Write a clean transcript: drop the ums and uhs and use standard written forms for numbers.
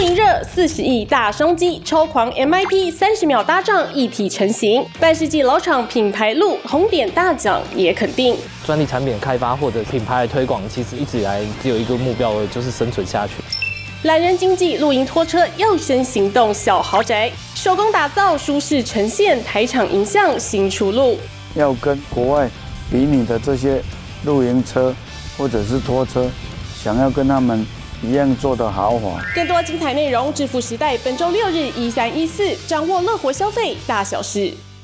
营热，40亿大商机，超狂 MIP 30秒搭帐一体成型。半世纪老厂品牌路，红点大奖也肯定。 专利产品开发或者品牌的推广，其实一直以来只有一个目标，就是生存下去。 懒人经济露营拖车要先行动小豪宅，手工打造舒适呈现，台场迎向新出路。 要跟国外比拟的这些露营车或者是拖车，想要跟他们一样做得豪华。 更多精彩内容，致富时代本周6日1314，掌握乐活消费大小事。